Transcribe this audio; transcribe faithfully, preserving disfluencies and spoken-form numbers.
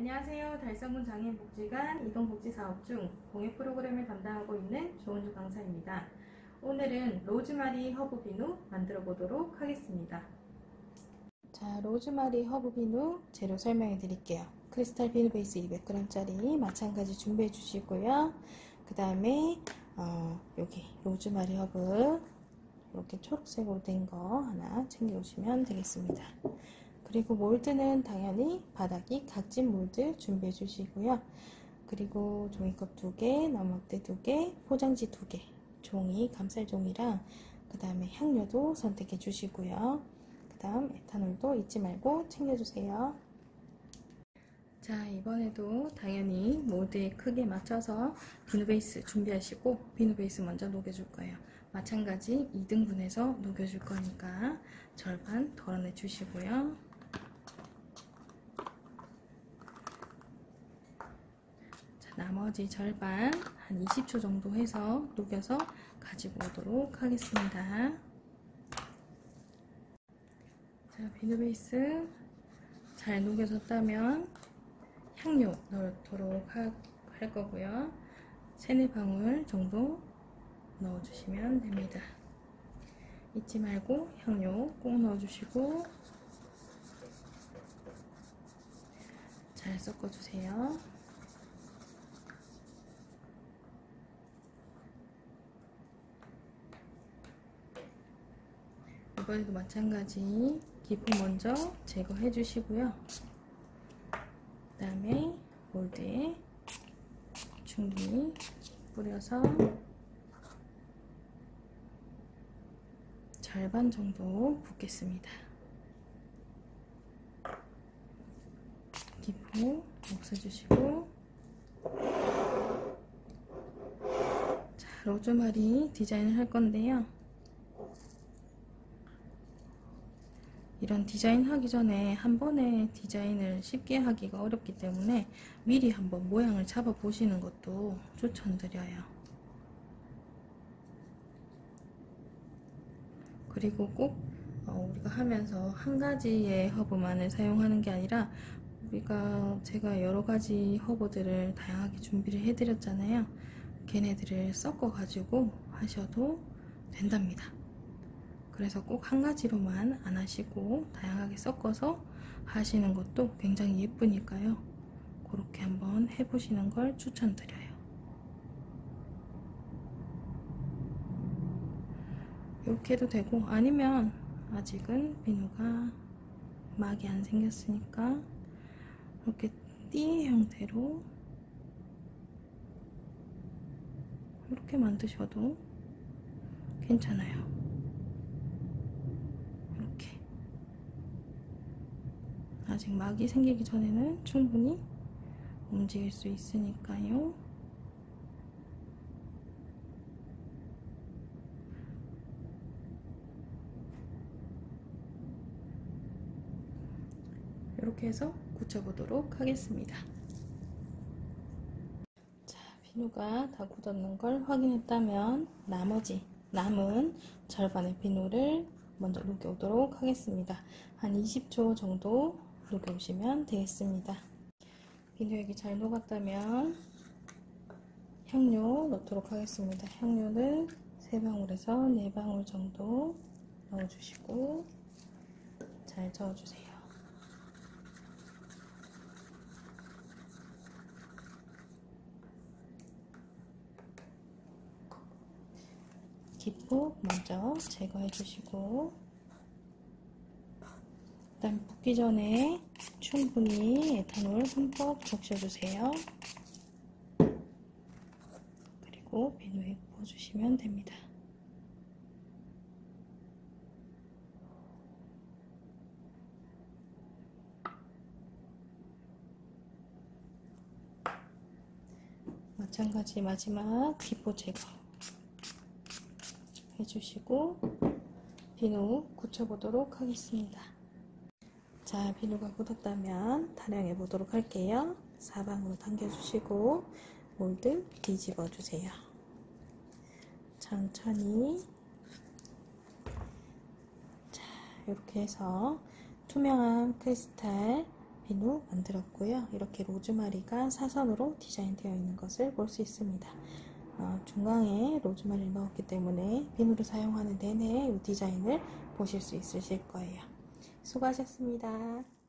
안녕하세요. 달성군 장애인복지관 이동복지사업 중 공예 프로그램을 담당하고 있는 조은주 강사입니다. 오늘은 로즈마리 허브 비누 만들어 보도록 하겠습니다. 자, 로즈마리 허브 비누 재료 설명해 드릴게요. 크리스탈 비누 베이스 이백 그램 짜리 마찬가지 준비해 주시고요. 그 다음에 어, 여기 로즈마리 허브 이렇게 초록색으로 된 거 하나 챙겨 오시면 되겠습니다. 그리고 몰드는 당연히 바닥이 각진 몰드 준비해 주시고요. 그리고 종이컵 두 개, 나무막대 두 개, 포장지 두 개, 종이, 감쌀 종이랑 그 다음에 향료도 선택해 주시고요. 그 다음 에탄올도 잊지 말고 챙겨주세요. 자, 이번에도 당연히 몰드의 크기에 맞춰서 비누 베이스 준비하시고 비누 베이스 먼저 녹여줄 거예요. 마찬가지 이 등분해서 녹여줄 거니까 절반 덜어내 주시고요. 자, 나머지 절반 한 이십 초 정도 해서 녹여서 가지고 오도록 하겠습니다. 자, 비누 베이스 잘 녹여졌다면 향료 넣도록 하, 할 거고요. 세네 방울 정도 넣어주시면 됩니다. 잊지 말고 향료 꼭 넣어주시고 잘 섞어주세요. 이번에도 마찬가지 기포 먼저 제거해 주시고요. 그 다음에 몰드에 충분히 뿌려서 절반 정도 붓겠습니다. 기포 없애주시고, 자, 로즈마리 디자인을 할 건데요. 이런 디자인 하기 전에 한 번에 디자인을 쉽게 하기가 어렵기 때문에 미리 한번 모양을 잡아 보시는 것도 추천드려요. 그리고 꼭 어, 우리가 하면서 한 가지의 허브만을 사용하는 게 아니라 우리가 제가 여러 가지 허브들을 다양하게 준비를 해드렸잖아요. 걔네들을 섞어 가지고 하셔도 된답니다. 그래서 꼭 한 가지로만 안 하시고 다양하게 섞어서 하시는 것도 굉장히 예쁘니까요. 그렇게 한번 해보시는 걸 추천드려요. 이렇게 해도 되고, 아니면 아직은 비누가 막이 안 생겼으니까 이렇게 띠 형태로 이렇게 만드셔도 괜찮아요. 이렇게 아직 막이 생기기 전에는 충분히 움직일 수 있으니까요. 이렇게 해서 굳혀보도록 하겠습니다. 자, 비누가 다 굳었는 걸 확인했다면 나머지 남은 절반의 비누를 먼저 녹여오도록 하겠습니다. 한 이십 초 정도 녹여오시면 되겠습니다. 비누액이 잘 녹았다면 향료 넣도록 하겠습니다. 향료는 세 방울에서 네 방울 정도 넣어주시고 잘 저어주세요. 기포 먼저 제거해 주시고, 일단 붓기 전에 충분히 에탄올 흠뻑 적셔주세요. 그리고 비누액 부어주시면 됩니다. 마찬가지 마지막 기포 제거 해주시고 비누 굳혀보도록 하겠습니다. 자, 비누가 굳었다면 타령해 보도록 할게요. 사방으로 당겨주시고 몰드 뒤집어 주세요. 천천히. 자, 이렇게 해서 투명한 크리스탈 비누 만들었고요. 이렇게 로즈마리가 사선으로 디자인되어 있는 것을 볼 수 있습니다. 어, 중앙에 로즈마리를 넣었기 때문에 비누를 사용하는 내내 이 디자인을 보실 수 있으실 거예요. 수고하셨습니다.